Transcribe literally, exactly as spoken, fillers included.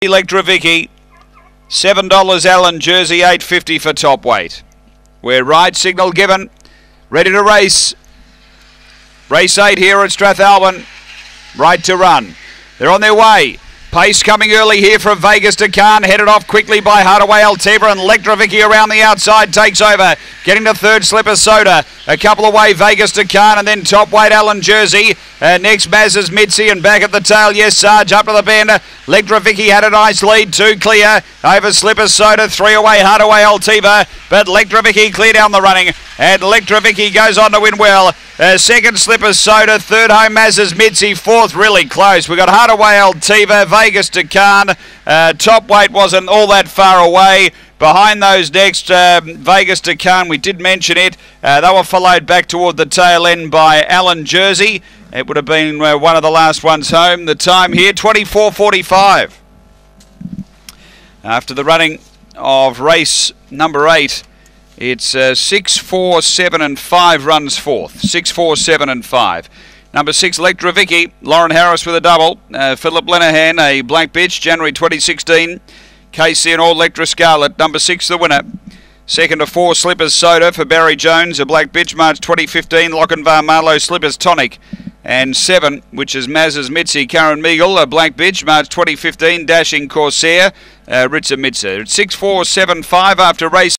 Electra Vicky, seven dollars Allen Jersey, eight fifty for top weight. We're right, signal given, ready to race. Race eight here at Strathalbyn, right to run. They're on their way. Pace coming early here from Vegas to Khan, headed off quickly by Hardaway Altiba, and Electra Vicky around the outside takes over. Getting to third, Slipper Soda. A couple away, Vegas to Khan, and then top weight Allen Jersey. Uh, next, Maz's Mitzi, and back at the tail, yes, Sarge up to the bend. Electra Vicky had a nice lead, two clear. Over Slipper Soda, three away, Hardaway Altiba, but Electra Vicky clear down the running, and Electra Vicky goes on to win well. Uh, second, Slipper Soda. Third, home, Maz's Mitzi. Fourth, really close. We've got Hardaway Altiba, Vegas to Khan. Uh, top weight wasn't all that far away. Behind those next, uh, Vegas to Khan, we did mention it. Uh, they were followed back toward the tail end by Allen Jersey. It would have been uh, one of the last ones home. The time here, twenty-four forty-five. After the running of race number eight, it's uh, six, four, seven and five runs fourth. six, four, seven and five. Number six, Electra Vicky. Lauren Harris with a double. Uh, Philip Lenahan, a black bitch, January twenty sixteen. Casey and all Electra Scarlet. Number six, the winner. Second to four, Slippers Soda for Barry Jones, a black bitch, March twenty fifteen. Lochinvar Marlow, Slippers Tonic. And seven, which is Maz's Mitzi, Karen Meagle, a black bitch, March twenty fifteen. Dashing Corsair, uh, Ritza Mitza. It's six, four, seven, five after race.